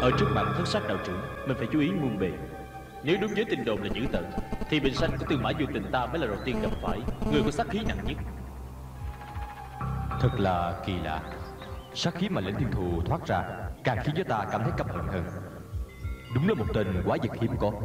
Ở trước mặt thất sát đạo trưởng, mình phải chú ý muôn bề. Nếu đúng với tin đồn là dữ tợn, thì bình sanh của Tư Mã Vô Tình ta mới là đầu tiên gặp phải người có sát khí nặng nhất. Thật là kỳ lạ. Sát khí mà Lĩnh Thiên Thù thoát ra càng khiến cho ta cảm thấy căm hận hơn. Đúng là một tên quá vật hiếm có.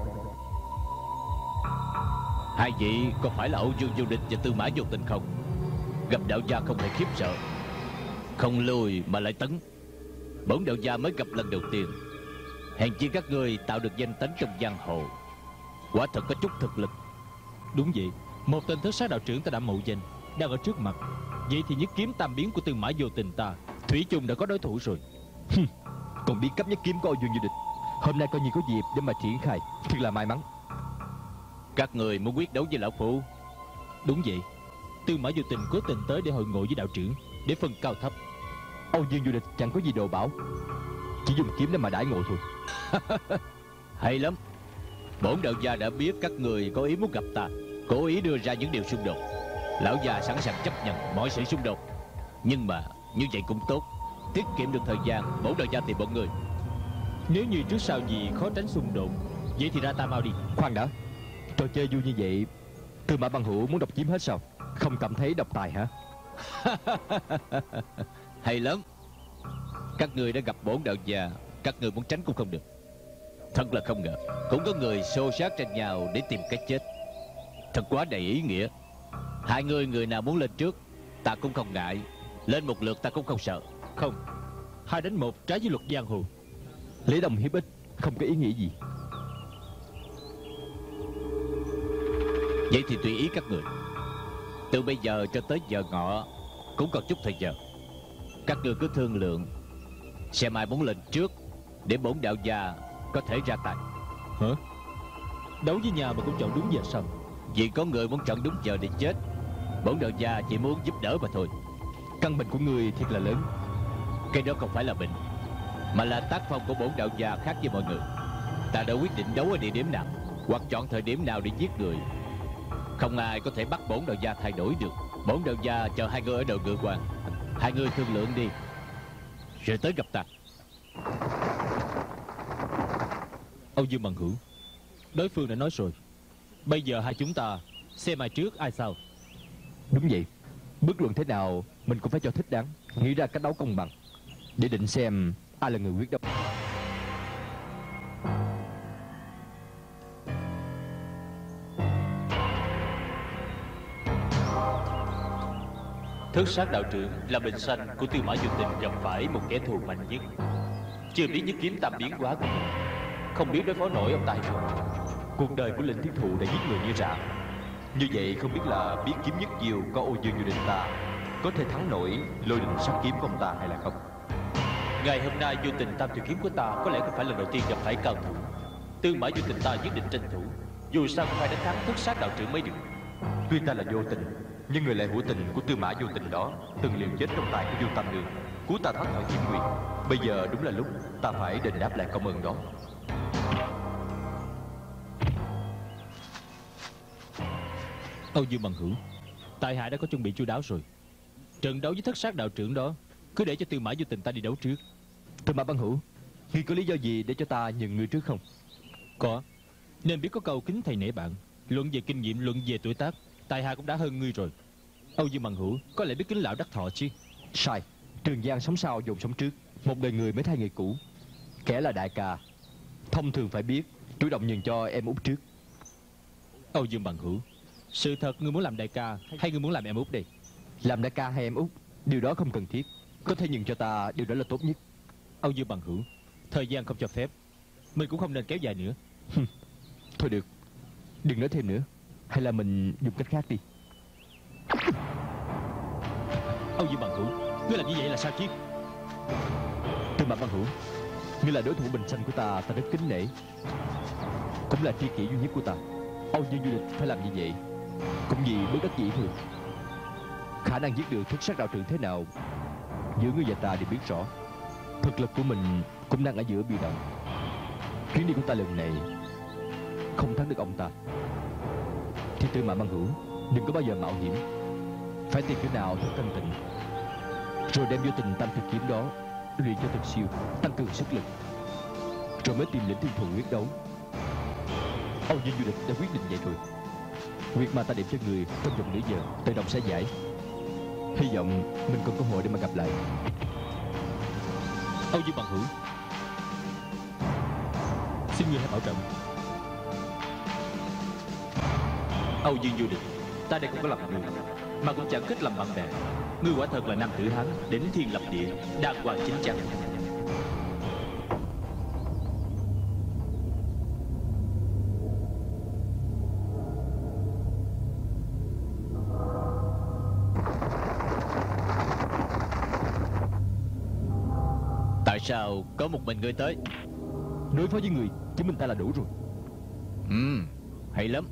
Hai vị có phải là Âu Dương Vô Địch và Tư Mã Vô Tình không? Gặp đạo gia không hề khiếp sợ, không lùi mà lại tấn. Bổn đạo gia mới gặp lần đầu tiên, hèn chi các ngươi tạo được danh tánh trong giang hồ, quả thật có chút thực lực. Đúng vậy, một tên thất sát đạo trưởng ta đã mộ danh đang ở trước mặt. Vậy thì nhất kiếm tam biến của Tư Mã Vô Tình ta thủy chung đã có đối thủ rồi. Còn biết cấp nhất kiếm của Âu Dương Vô Địch, hôm nay coi như có dịp để mà triển khai, thật là may mắn. Các người muốn quyết đấu với lão phu? Đúng vậy, Tư Mã Vô Tình cố tình tới để hội ngộ với đạo trưởng, để phân cao thấp. Âu Dương Vô Địch chẳng có gì đồ bảo, chỉ dùng kiếm để mà đãi ngộ thôi. Hay lắm. Bổn đạo gia đã biết các người có ý muốn gặp ta, cố ý đưa ra những điều xung đột. Lão già sẵn sàng chấp nhận mọi sự xung đột, nhưng mà như vậy cũng tốt, tiết kiệm được thời gian. Bổn đạo gia tìm bọn người. Nếu như trước sau gì khó tránh xung đột, vậy thì ra ta mau đi. Khoan đã, trò chơi vui như vậy, Tư Mã Băng Hữu muốn độc chiếm hết sao? Không cảm thấy độc tài hả? Hay lắm. Các người đã gặp bổn đạo gia, các người muốn tránh cũng không được. Thật là không ngờ cũng có người xô xát tranh nhau để tìm cái chết. Thật quá đầy ý nghĩa. Hai người nào muốn lên trước, ta cũng không ngại. Lên một lượt ta cũng không sợ. Không, 2 đánh 1 trái với luật giang hồ. Lấy đồng hiếp ích không có ý nghĩa gì. Vậy thì tùy ý các người. Từ bây giờ cho tới giờ ngọ cũng còn chút thời giờ. Các người cứ thương lượng xem ai muốn lên trước, để bổn đạo gia có thể ra tay. Hả? Đấu với nhau mà cũng chọn đúng giờ sao? Vì có người muốn chọn đúng giờ để chết, bổn đạo gia chỉ muốn giúp đỡ mà thôi. Căn bệnh của người thiệt là lớn. Cái đó không phải là bệnh, mà là tác phong của bổn đạo gia khác với mọi người. Ta đã quyết định đấu ở địa điểm nào, hoặc chọn thời điểm nào để giết người. Không ai có thể bắt bổn đạo gia thay đổi được. Bổn đạo gia chờ hai người ở đầu ngựa quan. Hai người thương lượng đi, rồi tới gặp ta. Âu Dương Bằng Hữu, đối phương đã nói rồi, bây giờ hai chúng ta xem ai trước ai sau. Đúng vậy, bất luận thế nào mình cũng phải cho thích đáng, nghĩ ra cách đấu công bằng, để định xem ai là người quyết đấu. Thất sát đạo trưởng là bình sanh của Tư Mã Vô Tình gặp phải một kẻ thù mạnh nhất. Chưa biết nhất kiếm tam biến hóa của mình, không biết đối phó nổi ông ta hay không. Cuộc đời của Lĩnh Thiên Thù đã giết người như rạ. Như vậy không biết là biết kiếm nhất diệu có Âu Dương Vô Địch ta có thể thắng nổi lôi đình sát kiếm của ông ta hay là không. Ngày hôm nay Vô Tình tam tuyệt kiếm của ta có lẽ không phải lần đầu tiên gặp phải cao thủ. Tư Mã Vô Tình ta nhất định tranh thủ, dù sao cũng phải đánh thắng thất sát đạo trưởng mới được. Tuy ta là vô tình, nhưng người lại hữu tình của Tư Mã Vô Tình đó từng liều chết trong tay của Vô Tam Nương, cứu ta thoát khỏi hiểm nguy. Bây giờ đúng là lúc ta phải đền đáp lại công ơn đó. Âu Dương Bằng Hữu, tại hạ đã có chuẩn bị chu đáo rồi. Trận đấu với thất sát đạo trưởng đó cứ để cho Tư Mã Vô Tình ta đi đấu trước. Tư Mã Băng Hữu, ngươi có lý do gì để cho ta nhường ngươi trước không? Có. Nên biết có câu kính thầy nể bạn, luận về kinh nghiệm, luận về tuổi tác, tại hạ cũng đã hơn ngươi rồi. Âu Dương Bằng Hữu có lẽ biết kính lão đắc thọ chứ. Sai. Trường giang sống sau dồn sống trước, một đời người mới thay người cũ. Kẻ là đại ca, thông thường phải biết chủ động nhường cho em út trước. Âu Dương Bằng Hữu, sự thật ngươi muốn làm đại ca hay ngươi muốn làm em út đây? Làm đại ca hay em út, điều đó không cần thiết. Có thể nhường cho ta, điều đó là tốt nhất. Âu Dương Bằng Hữu, thời gian không cho phép, mình cũng không nên kéo dài nữa. Thôi được, đừng nói thêm nữa. Hay là mình dùng cách khác đi. Âu Dương Bằng Hữu, ngươi làm như vậy là sao chứ? Tư Mã Băng Hữu, ngươi là đối thủ bình sanh của ta rất kính nể, cũng là tri kỷ duy nhất của ta. Âu Dương Du Lịch phải làm như vậy cũng vì bất đắc dĩ thôi. Khả năng giết được thất sát đạo trưởng thế nào, giữa ngươi và ta đều biết rõ. Thực lực của mình cũng đang ở giữa bi động. Chuyến đi của ta lần này không thắng được ông ta, thì Tư Mã Băng Hữu đừng có bao giờ mạo hiểm. Phải tìm chỗ nào thật thanh tịnh, rồi đem vô tình tam tuyệt kiếm đó luyện cho thật siêu, tăng cường sức lực. rồi mới tìm lĩnh thiên thuần quyết đấu. Âu Dương Du Địch đã quyết định vậy rồi. Việc mà ta điểm cho người trong vòng nửa giờ tự động sẽ giải. Hy vọng mình còn cơ hội để mà gặp lại. Âu Dương bằng hữu, xin ngươi hãy bảo trọng. Âu Dương Du Địch, ta đây không có làm người, mà cũng chẳng kết làm bạn bè. Ngươi quả thật là nam tử Hán đến thiên lập địa, đàng hoàng chính chắn. Tại sao có một mình ngươi tới? Đối phó với người chỉ mình ta là đủ rồi. Hay lắm.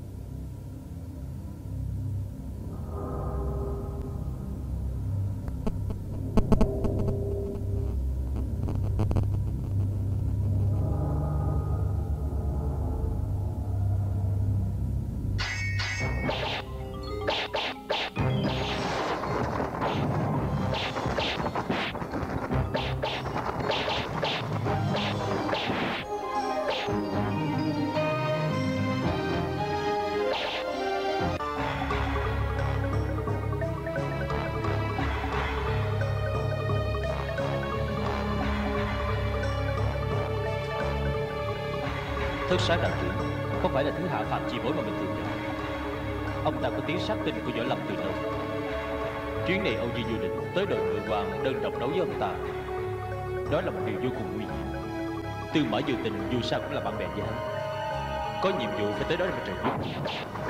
Thức Sát đạo trưởng không phải là thứ hạ phạm chi bối mà mình tưởng rằng. Ông ta có tiếng sát tinh của Võ Lâm từ lâu. Chuyến này Âu Dương Du Địch tới đội Ngự Hoàng đơn độc đấu với ông ta, đó là một điều vô cùng nguy hiểm. Tư Mã Dương Tình dù sao cũng là bạn bè với hắn, có nhiệm vụ phải tới đó để mà trợ giúp.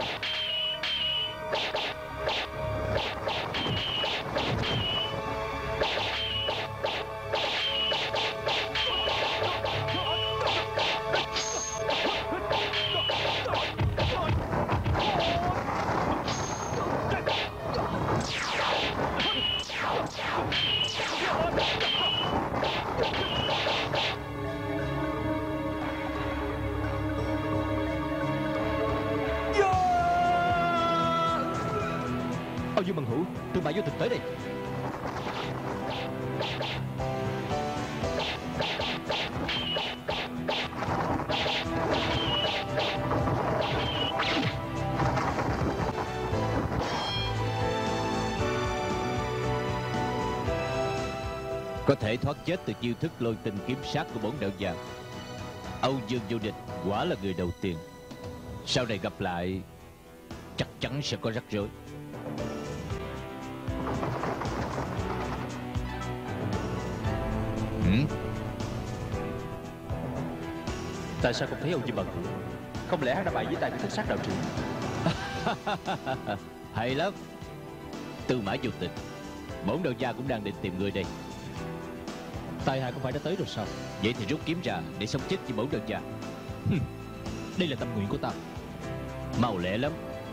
Âu Dương bằng hữu, Tư Mã Vô Tình tới đây. Có thể thoát chết từ chiêu thức lôi tinh kiếm sát của bốn đạo già, Âu Dương Du Địch quả là người đầu tiên. Sau này gặp lại chắc chắn sẽ có rắc rối. Tại sao không thấy Âu Dương bằng hữu? Không lẽ hắn đã bại dưới tay của Thức Sát đạo trưởng? Hay lắm. Tư Mã Vô Tình, bốn đạo gia cũng đang định tìm người đây. Tai hạ không phải đã tới rồi sao? Vậy thì rút kiếm ra để sống chết với bốn đạo gia. Đây là tâm nguyện của ta. Mau lẹ lắm.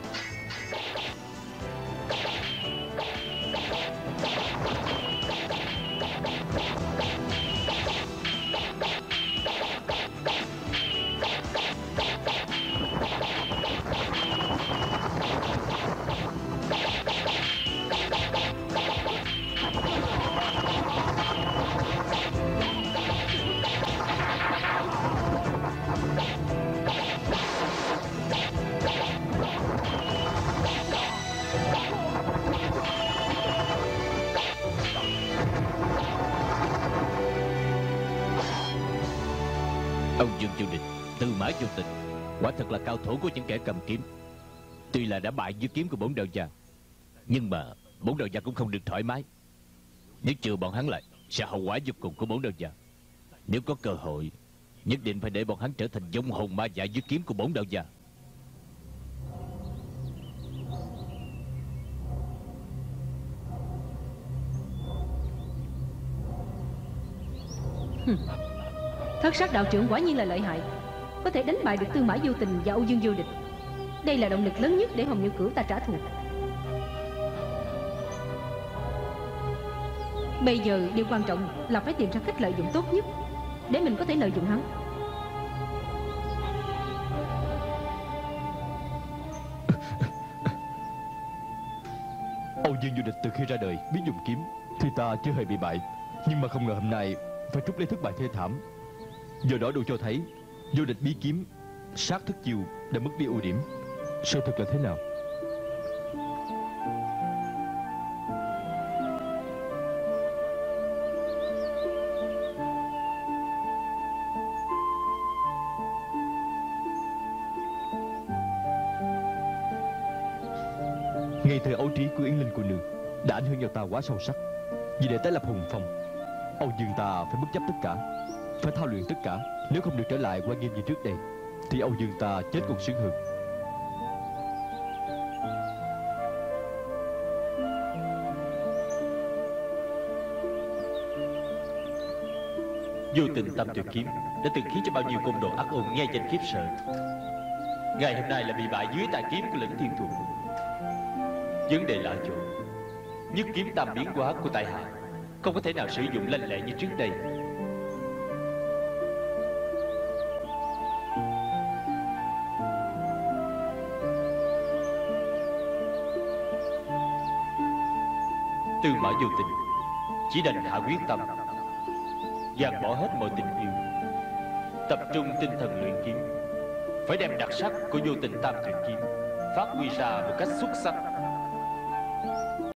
Âu Dương Du Địch, Tư Mã Vô Tình quả thật là cao thủ của những kẻ cầm kiếm. Tuy là đã bại dưới kiếm của bốn đạo gia, nhưng mà bốn đạo gia cũng không được thoải mái. Nếu trừ bọn hắn lại sẽ hậu quả vô cùng của bốn đạo gia. Nếu có cơ hội, nhất định phải để bọn hắn trở thành vong hồn ma dại dưới kiếm của bốn đạo gia. Thất Sát đạo trưởng quả nhiên là lợi hại, có thể đánh bại được Tư Mã Vô Tình và Âu Dương Du Địch. Đây là động lực lớn nhất để Hồng Nhật Cửu ta trả thù. Bây giờ điều quan trọng là phải tìm ra cách lợi dụng tốt nhất để mình có thể lợi dụng hắn. Âu Dương Du Địch từ khi ra đời biết dùng kiếm thì ta chưa hề bị bại, nhưng mà không ngờ hôm nay phải trút lấy thất bại thê thảm. Do đó đủ cho thấy vô địch bí kiếm sát thức chiêu đã mất đi ưu điểm. Sự thật là thế nào? Ngày thời ấu trí của Yến Linh cô nương đã ảnh hưởng vào ta quá sâu sắc. Vì để tái lập hùng phong, Âu Dương ta phải bất chấp tất cả, phải thao luyện tất cả. Nếu không được trở lại quan nghiêm như trước đây, thì Âu Dương ta chết còn sướng hơn. Vô Tình Tam Tuyệt Kiếm đã từng khiến cho bao nhiêu côn đồ ác ôn nghe danh khiếp sợ. Ngày hôm nay là bị bại dưới tài kiếm của Lĩnh Thiên Thụ. Vấn đề là ở chỗ nhất kiếm tam biến hóa của tại hạ không có thể nào sử dụng lanh lẹ như trước đây. Tư Mã Vô Tình chỉ đành hạ quyết tâm, dàn bỏ hết mọi tình yêu, tập trung tinh thần luyện kiếm, phải đem đặc sắc của Vô Tình Tam Tuyệt Kiếm phát huy ra một cách xuất sắc.